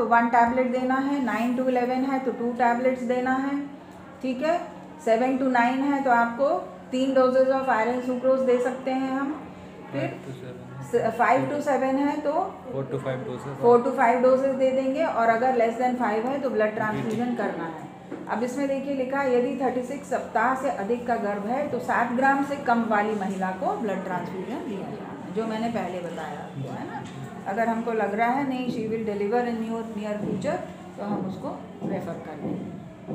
तो 1 टैबलेट देना है, 9 to 11 है तो 2 टैबलेट्स देना है, ठीक है। 7 to 9 है तो आपको 3 डोजेज ऑफ आयरन सुक्रोज दे सकते हैं हम। फिर 5 to 7 है तो 4 to 5 डोजेज दे देंगे, और अगर लेस देन 5 है तो ब्लड ट्रांसफ्यूजन करना है। अब इसमें देखिए लिखा है यदि 36 सप्ताह से अधिक का गर्भ है तो 7 ग्राम से कम वाली महिला को ब्लड ट्रांसफ्यूजन दिया जाना है, जो मैंने पहले बताया आपको, है ना। अगर हमको लग रहा है नहीं she will deliver in near future तो हम उसको रेफर कर देंगे।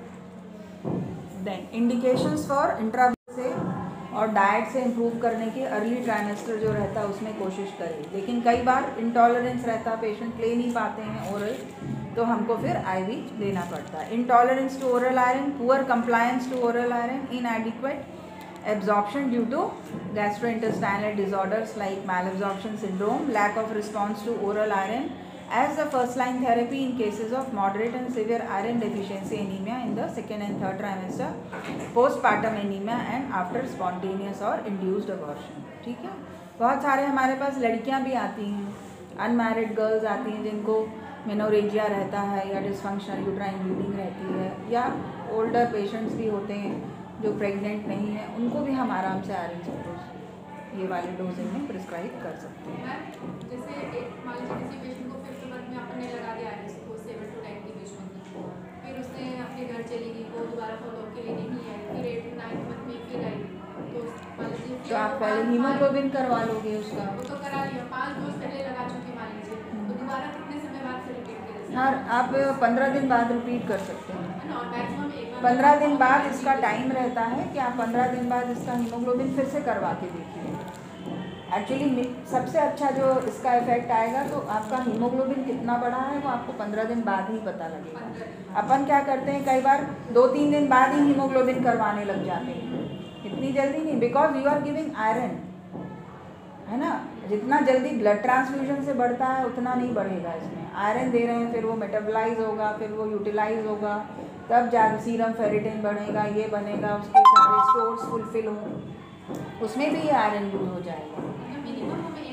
देन इंडिकेशंस फॉर इंट्रा से और डाइट से इम्प्रूव करने की अर्ली ट्राइमेस्टर जो रहता है उसमें कोशिश करें, लेकिन कई बार इंटॉलरेंस रहता है, पेशेंट ले नहीं पाते हैं ओरल, तो हमको फिर आईवी देना पड़ता है। Intolerance to oral iron, poor compliance to oral iron, inadequate absorption due to gastrointestinal disorders like malabsorption syndrome, lack of response to oral iron as the first line therapy in cases of moderate and severe iron deficiency anemia in the 2nd and 3rd trimester, postpartum anemia and after spontaneous or induced abortion, ठीक है। बहुत सारे हमारे पास लड़कियां भी आती हैं, unmarried girls आती हैं जिनको मेनोरेजिया रहता है या डिसफंक्शनल यूट्राइन ब्लीडिंग रहती है, या ओल्डर पेशेंट्स भी होते हैं जो प्रेग्नेंट नहीं है, उनको भी हम आराम से आयरन सुक्रोज ये वाले डोजेज में प्रिस्क्राइब कर सकते हैं। जैसे एक मान लीजिए किसी पेशेंट को 5th मंथ में आपने लगा दिया आयरन सुक्रोज 7 to 10 के बीच में, फिर उसने अपने घर चली गई, वो दोबारा फॉलोअप के लिए नहीं आई, फिर 8 to 9 मंथ में फिर आई, तो मान लीजिए तो आप पहले हीमोग्लोबिन करवा लोगे उसका, वो तो करा लिया, 5 डोज पहले लगा चुकी मान लीजिए, तो दोबारा कितने समय बाद से रिपीट करें? हाँ, आप 15 दिन बाद रिपीट कर सकते हैं। मैक्सिमम 15 दिन बाद इसका टाइम रहता है कि आप 15 दिन बाद इसका हीमोग्लोबिन फिर से करवा के देखिए। एक्चुअली सबसे अच्छा जो इसका इफेक्ट आएगा तो आपका हीमोग्लोबिन कितना बढ़ा है वो आपको 15 दिन बाद ही पता लगेगा। अपन क्या करते हैं कई बार 2-3 दिन बाद ही हीमोग्लोबिन करवाने लग जाते हैं, इतनी जल्दी नहीं, because you are giving iron, है ना। जितना जल्दी ब्लड ट्रांसफ्यूजन से बढ़ता है उतना नहीं बढ़ेगा इसमें, आयरन दे रहे हैं फिर वो मेटाबोलाइज होगा, फिर वो यूटिलाइज होगा, तब जाकर सीरम फेरिटिन बनेगा, ये बनेगा, उसके सारे स्टोर्स फुलफिल हो, उसमें भी ये आयरन यूज हो जाएगा।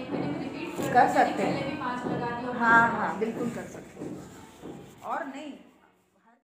कर सकते हैं, हाँ हाँ बिल्कुल कर सकते हैं। और नहीं